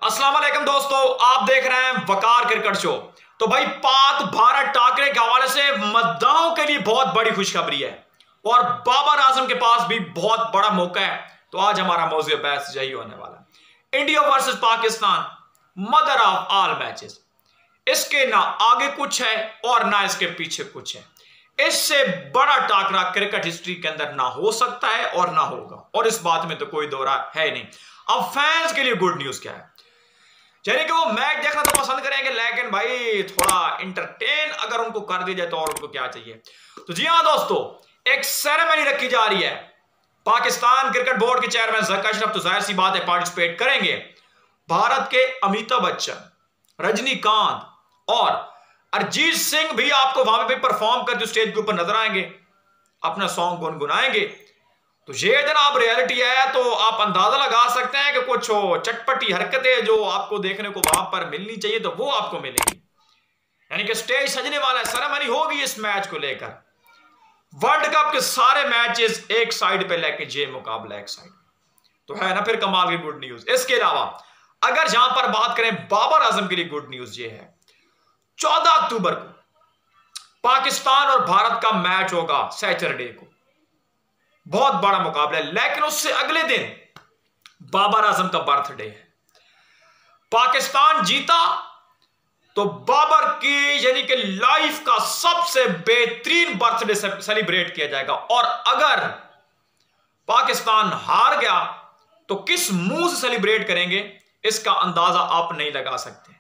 अस्सलाम वालेकुम दोस्तों, आप देख रहे हैं वकार क्रिकेट शो। तो भाई पाक भारत टाकरे के हवाले से मद्दाओं के लिए बहुत बड़ी खुशखबरी है और बाबर आजम के पास भी बहुत बड़ा मौका है। तो आज हमारा मौजूद बहस यही होने वाला है, India versus Pakistan, mother of all matches. इसके ना आगे कुछ है और ना इसके पीछे कुछ है। इससे बड़ा टाकरा क्रिकेट हिस्ट्री के अंदर ना हो सकता है और ना होगा, और इस बात में तो कोई दौरा है नहीं। अब फैंस के लिए गुड न्यूज क्या है, यानी कि वो मैच देखना तो पसंद करेंगे, लेकिन भाई थोड़ा इंटरटेन अगर उनको कर दिया जाए तो और उनको क्या चाहिए। तो जी हाँ दोस्तों, एक सेरेमनी रखी जा रही है। पाकिस्तान क्रिकेट बोर्ड के चेयरमैन ज़का अशरफ तो जाहिर सी बात है पार्टिसिपेट करेंगे। भारत के अमिताभ बच्चन, रजनीकांत और अरिजीत सिंह भी आपको वहां पे परफॉर्म करते स्टेज के ऊपर नजर आएंगे, अपना सॉन्ग गुनगुनाएंगे। तो ये जनाब रियलिटी है, तो आप अंदाजा लगा सकते हैं कि कुछ चटपटी हरकतें जो आपको देखने को वहां पर मिलनी चाहिए तो वो आपको मिलेंगी। यानी कि स्टेज सजने वाला है, सेरेमनी होगी इस मैच को लेकर। वर्ल्ड कप के सारे मैचेस एक साइड पे लेके ये मुकाबला एक साइड, तो है ना फिर कमाल की गुड न्यूज। इसके अलावा अगर यहां पर बात करें बाबर आजम के लिए, गुड न्यूज ये है 14 अक्टूबर को पाकिस्तान और भारत का मैच होगा सैटरडे को, बहुत बड़ा मुकाबला है। लेकिन उससे अगले दिन बाबर आजम का बर्थडे है। पाकिस्तान जीता तो बाबर की यानी कि लाइफ का सबसे बेहतरीन बर्थडे सेलिब्रेट किया जाएगा, और अगर पाकिस्तान हार गया तो किस मुंह से सेलिब्रेट करेंगे इसका अंदाजा आप नहीं लगा सकते।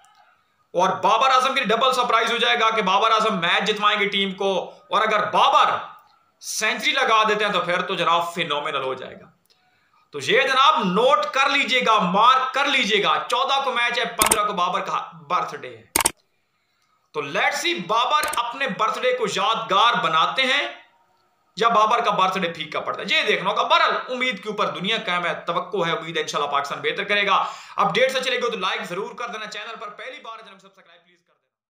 और बाबर आजम के लिए डबल सरप्राइज हो जाएगा कि बाबर आजम मैच जितवाएंगे टीम को, और अगर बाबर सेंचुरी लगा देते हैं तो फिर तो जनाब फिनोमिनल हो जाएगा। तो ये जनाब नोट कर लीजिएगा, मार्क कर लीजिएगा, 14 को मैच है, 15 को बाबर का बर्थडे है। तो लेट्स सी बाबर अपने बर्थडे को यादगार बनाते हैं या बाबर का बर्थडे फीका पड़ता है, ये देखना होगा। बहरहाल उम्मीद के ऊपर दुनिया कायम है, तवक्को है, उम्मीद है इंशाल्लाह पाकिस्तान बेहतर करेगा। अपडेट से चलेगा तो लाइक जरूर कर देना, चैनल पर पहली बार सब्सक्राइब प्लीज।